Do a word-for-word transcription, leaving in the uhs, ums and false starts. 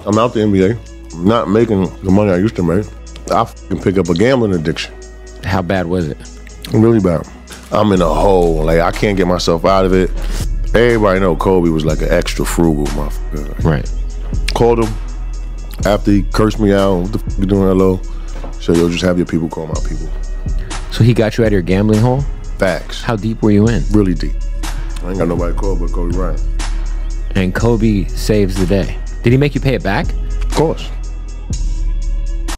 I'm out the N B A, not making the money I used to make. I f***ing pick up a gambling addiction. How bad was it? Really bad. I'm in a hole. Like, I can't get myself out of it. Everybody know Kobe was like an extra frugal motherfucker. Right. Called him after he cursed me out. What the f*** you doing, hello? So, yo, just have your people call my people. So he got you out of your gambling hole? Facts. How deep were you in? Really deep. I ain't got nobody to call but Kobe Bryant. And Kobe saves the day. Did he make you pay it back? Of course.